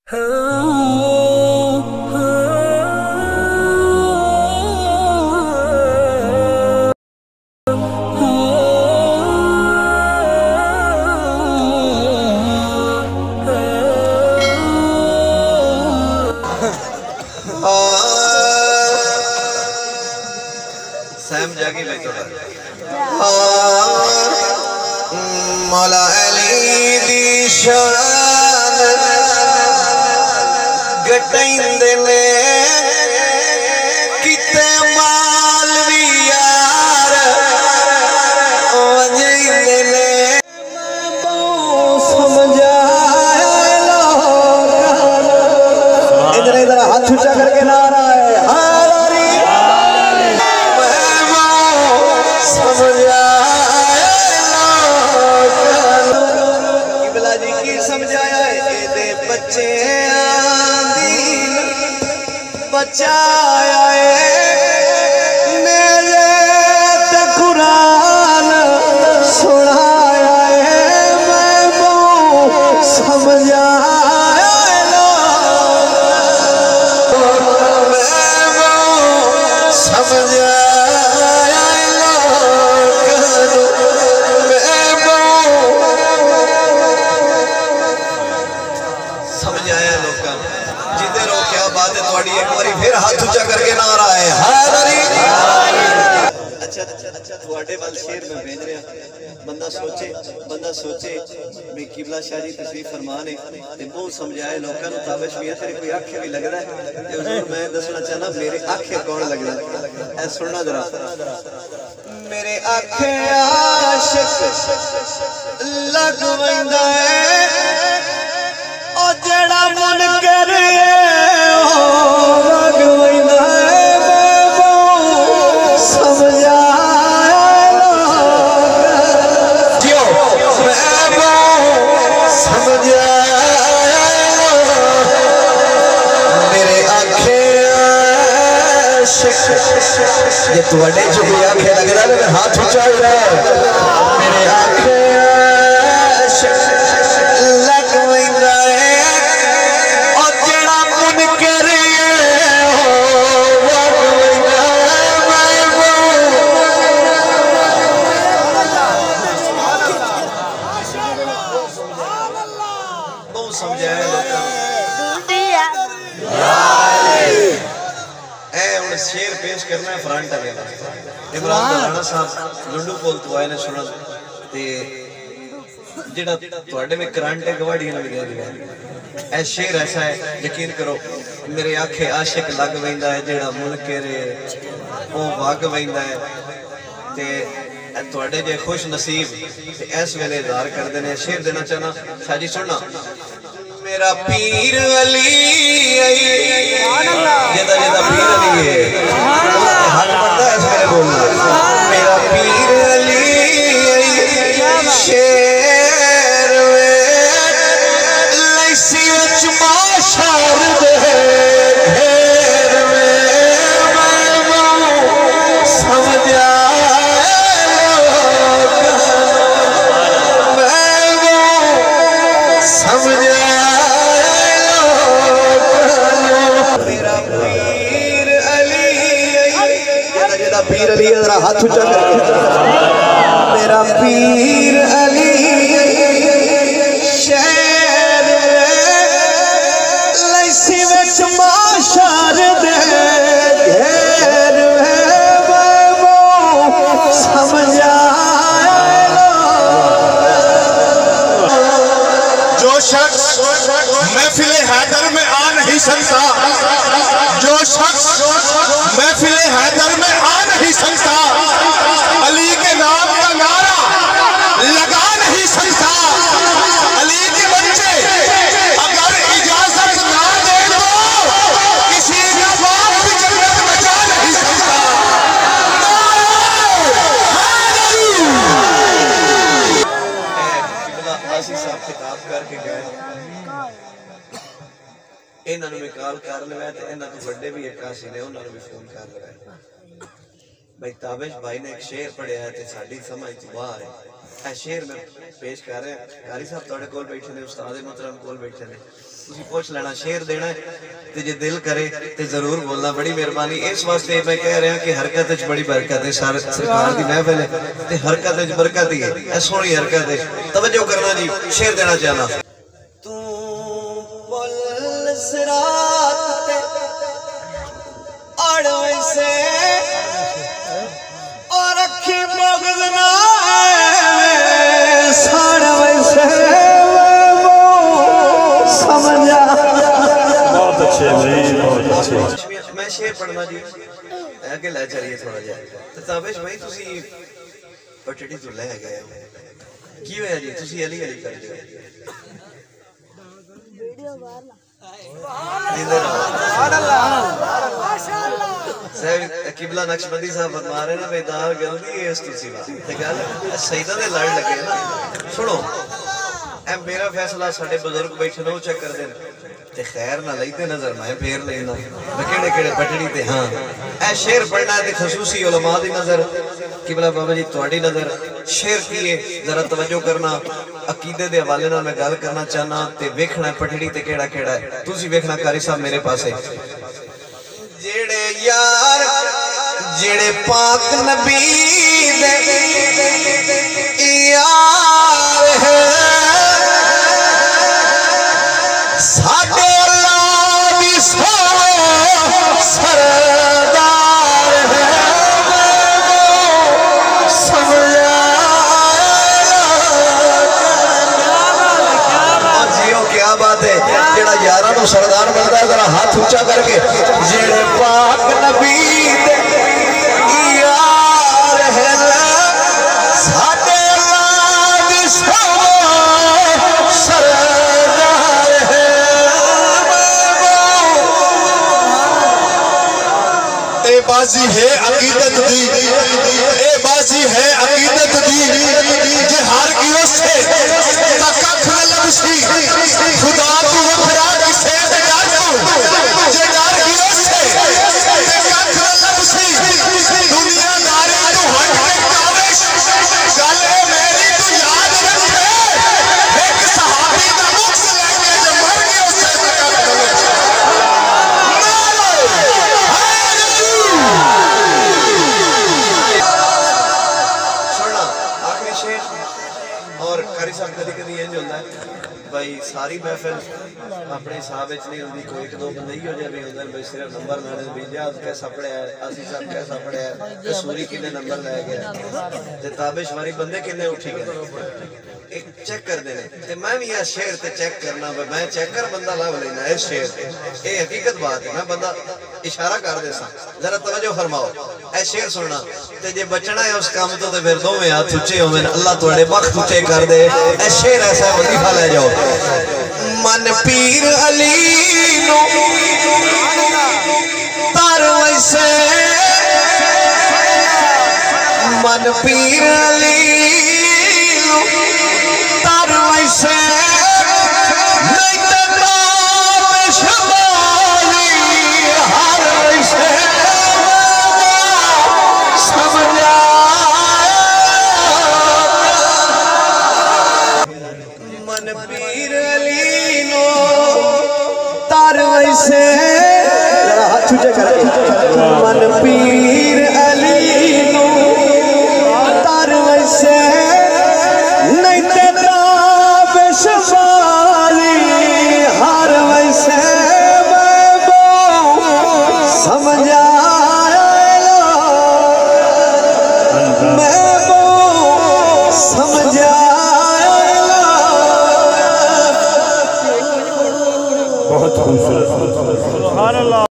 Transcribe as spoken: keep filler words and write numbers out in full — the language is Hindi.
सैम जागी ले तो मौला अली दी शान गटाइंदे ने किते मालवी यार वजाइंदे ने समझाए लोग इधर इधर हाथ ऊंचा करके नारा है बचाया मेरे ते कुरान सुनाया मैं वो समझाया मैं वो समझाया समझाया लोग जिदे रो क्या बात है थोड़ी एक बारी फिर हाथ ऊंचा करके नारा है हैदरी। अच्छा अच्छा थोड़े वाल शेर में भेज रहा बंदा सोचे बंदा सोचे मैं किबला शाह जी तशरीफ फरमाने ते बहुत समझाए लोगों को ताबिश भी है तेरे कोई आंखें भी लगदा है ते हुजूर मैं दसना चाहना मेरे आंखें कौन लगदा है ऐ सुनना जरा मेरे आंखें आशिक लग वंदा है ओ जेड़ा मन करे ये तुहाडे जो भी आंखें लगदा है मैं हाथ ऊंचा हो रहा मेरे आंखें लग वंदा है और जेड़ा मन करे हो लग वंदा मैं वो बहुत समझाया लोगों शेर पेश करना है फ्रंट अगे इमरान राणा साहब लुंडू पोल तो आए ने सुनन ते जेड़ा ਤੁਹਾਡੇ में करंट है गवाड़ियां ने दे दिया ए शेर ऐसा है यकीन करो मेरे आंखें आशिक लग वैंदा है जेड़ा मुनकरे ओ वग वैंदा है ते ਤੁਹਾਡੇ जे खुश नसीब ते इस वेले इज़हार करदे ने शेर देना चाहना साजी सुनना मेरा पीर अली जेदा जेदा पीर अली है हाथ बढ़ता है इस मेरे बोलना मेरा पीर अली शेर वे लैसी विच माशर दे घेर में मैं वो समझा मैं वो समझा पीर अली जरा हाथ ऊंचा करके मेरा पीर अली शेर लैसी विच माशर दे घेर में वो समझाया जो शख्स महफिल हैदर में आ नहीं सकता जो शख्स महफिल हैदर में आ नहीं सकता अली के नाम का नारा लगा नहीं सकता अली के बच्चे अगर इजाजत ना दे तो किसी का बाप भी जन्नत बचा नहीं सकता। साहब खिताब करके गए इन्होंने भी कॉल कर लिया तो इन्होंने तो बड़े भी एक आसी ने उन्होंने भी फोन कर लिया भाई ताबिश भाई ने एक शेर पढ़िया है तो साड़ी समझ तो बाहर है ए शेर में पेश कर रहे हैं कारी साहब थोड़े कोल बैठे ने उस्ताद मोहतरम कोल बैठे ने तुसी पूछ लेना शेर देना है ते जे दिल करे ते जरूर बोलना। बड़ी मेहरबानी। इस वास्ते मैं कह रहा कि हरकत च बड़ी बरकत है। सारे सरकार दी महफिल है ते हरकत च बरकत ही है। ऐ सोहनी हरकत है। तवज्जो करना जी, शेर देना चाहना। तू पुल सिरात ते अड़ से और अखी मगज ना साड़ा वैसे समझा। बहुत अच्छे नहीं, बहुत अच्छे। मैं शेर पढ़ना जी आगे लै चलिए थोड़ा जा। तो ताबिश भाई तुसी पटड़ी तो ले गए की होया जी? तुसी अली अली कर दियो वीडियो बाहर ला। किबला नक्शबंदी साहब फरमा रहे ना बेदार गलती है इस तुसी ते गल सईदा दे लड़ लगे ना। सुनो ए मेरा फैसला साडे बुजुर्ग बैठे ने चेक कर देन ते खैर ना लईते नजर मैं फेर लेना केड़े केड़े पटड़ी ते। हां ए शेर पढ़ना ते खसूसी उलमा दी नजर किबला बाबा जी तुम्हारी नजर शेर की है जरा तवज्जो करना। अकीदे दे हवाले नाल मैं गल करना चाहना ते वेखना पटड़ी ते केड़ा केड़ा है। तुसी वेखना कारी साहब मेरे पास है। जेड़े यार जेड़े पाक नबी दे यार है साडे अल्लाह दी सरदार है समझा। जियो क्या बात है। जेड़ा यारां नूं सरदार बनदा है जरा हाथ ऊंचा करके जेड़े पाक नबी दे यार है साडे अल्लाह दी सरदार है। ए बाजी है अकीदत दी, ए बाजी है अकीदत दी। जे हार गियो से ता कख न लबसी खुदा तू वखरा किसे ते डर तू। जे डर गियो से ते कख न लबसी दुनियादारी तू हट के काविश गल ए मेरी तू याद रखे। एक सहाबी दा मुक्स लेके जे मर गयो से ते कख न लबसी। और कारी साहब कभी कभी इंज होता है भाई सारी महफिल अपने हिसाब नहीं होती। कोई एक दो बंदे ही हो जाए होता है भाई सिर्फ नंबर लाने बीजा कैसा पढ़िया असी सब कैसा पढ़िया कसूरी किन्ने नंबर लै गया ते ताबिश वारी बंदे किन्ने उठी गए एक चेक कर देने ते मैं भी यह शेर ते चेक करना मैं चेक कर बंदा लव लेना इस शेर ये हकीकत बात है। मैं बंदा इशारा कर दे सा जरा तवज्जो फरमाओ। ए शेर सुनना ते जे बचना है उस काम तो ते फिर दोवें हाथ ऊंचे होवे अल्लाह तुहाडे बख्त ऊंचे कर दे। ए शेर ऐसा वजीफा ले जाओ। मन पीर अली नो तार वैसे मन पीर अली तार वैसे नहीं तो शबाली हर वैसे समझा। मन पीर अली नो तार वैसे हाथ ऊंचे करके मन पीर अली नो तार वैसे नहीं तेरा बेशबाली हर वैसे समझा मैं वो समझा। बहुत खूबसूरत।